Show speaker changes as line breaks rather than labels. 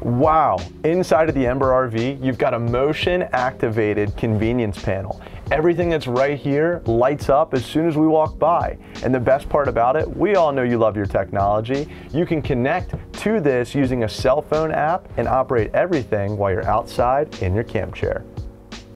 Wow, inside of the Ember RV, you've got a motion-activated convenience panel. Everything that's right here lights up as soon as we walk by. And the best part about it, we all know you love your technology. You can connect to this using a cell phone app and operate everything while you're outside in your camp chair.